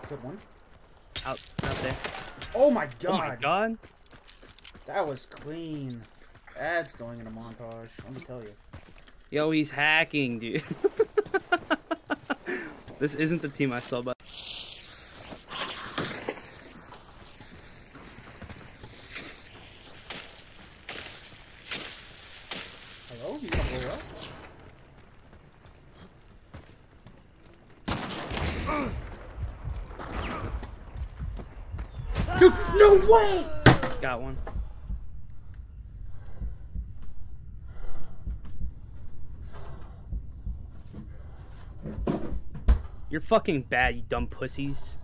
Good one. Out there. Oh my god. Oh my god. That was clean. That's going in a montage. Let me tell you. Yo, he's hacking, dude. This isn't the team I saw, but. Hello? You gonna blow up? Dude, no way! Got one. You're fucking bad, you dumb pussies.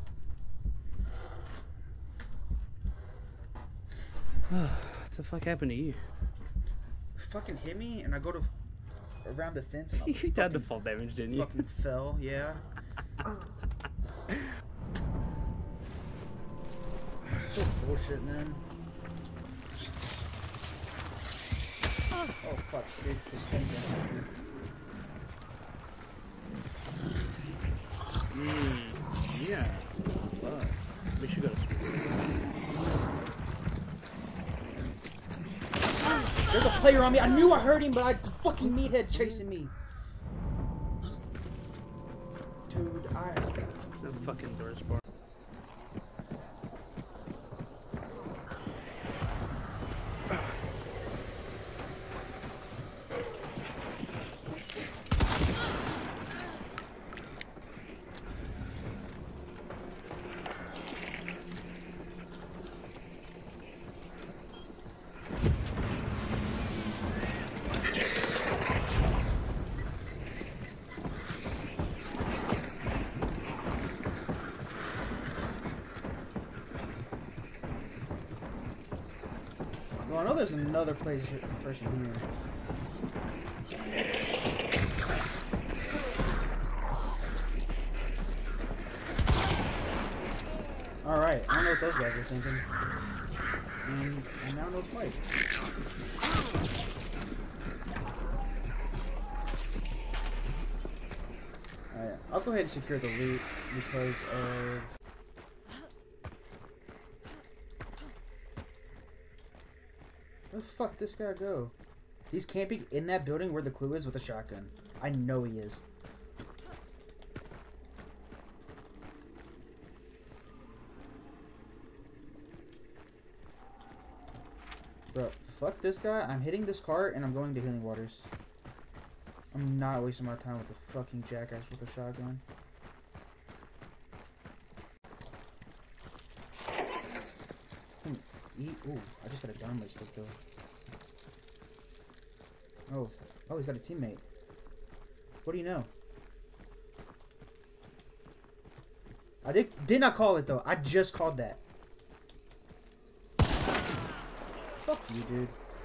What the fuck happened to you? Fucking hit me, and I go to around the fence, and I You had the fall damage, didn't you? fucking fell, yeah. So bullshit, man. Oh fuck, dude, this thing down. Yeah. Fuck. We should go to school. There's a player on me. I knew I heard him, but I fucking meathead chasing me. Dude, It's a fucking doors bar. well, I know there's another person here. Alright, I don't know what those guys are thinking. And now know it's Mike. Alright, I'll go ahead and secure the loot because of... Where the fuck did this guy go? He's camping in that building where the clue is with a shotgun. I know he is. Bro, fuck this guy. I'm hitting this cart and I'm going to Healing Waters. I'm not wasting my time with the fucking jackass with a shotgun. Ooh, I just got a dynamite stick though. Oh, he's got a teammate. What do you know? I did not call it though. I just called that. Fuck you, dude.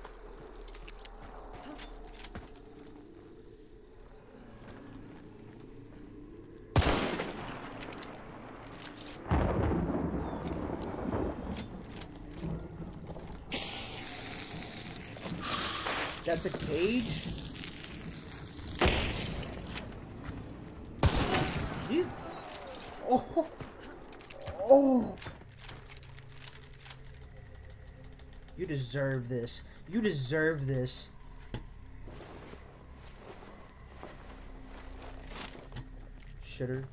That's a cage? These... Oh! Oh! You deserve this. You deserve this. Shitter.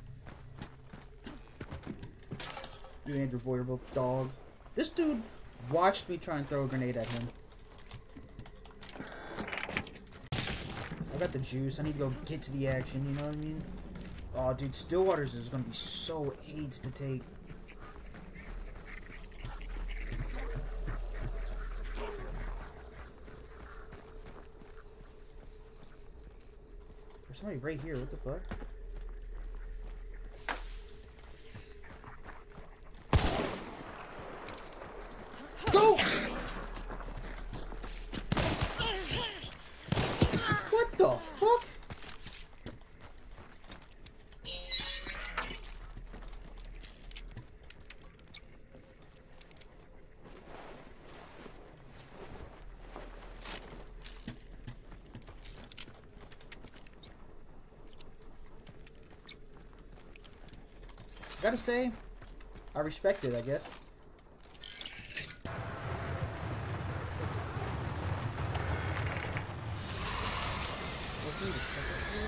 You Andrew Boyer both dog. This dude watched me try and throw a grenade at him. I got the juice. I need to go get to the action, you know what I mean? Oh, dude, Stillwaters is going to be so AIDS to take. There's somebody right here. What the fuck? Go! What the fuck? I gotta say, I respect it, I guess. Wasn't he the second floor?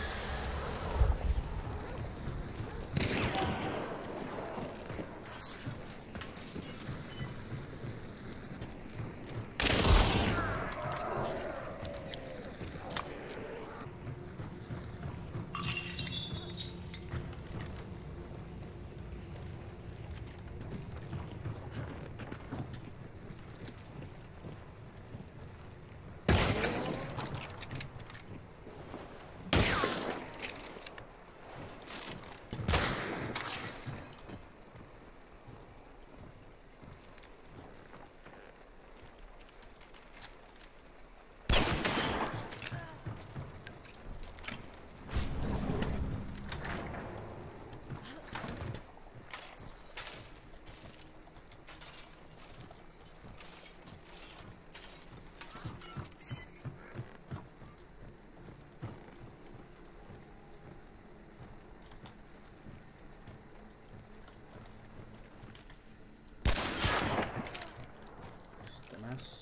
Dumbass.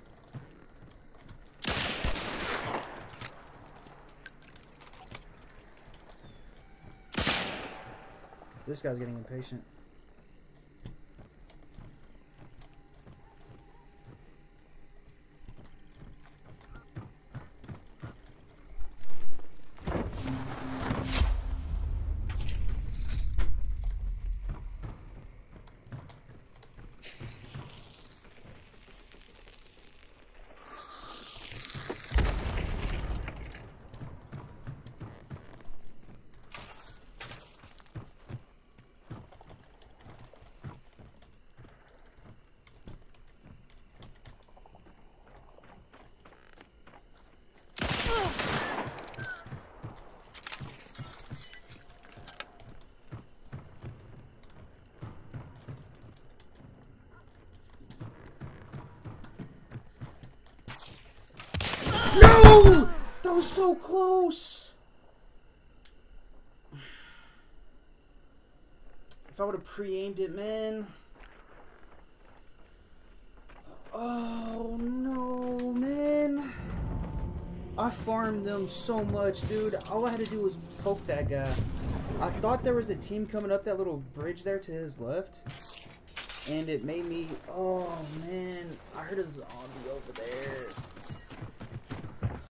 This guy's getting impatient. No! That was so close! If I would have pre-aimed it, man. Oh, no, man. I farmed them so much, dude. All I had to do was poke that guy. I thought there was a team coming up that little bridge there to his left. And it made me... Oh, man. I heard a zombie over there.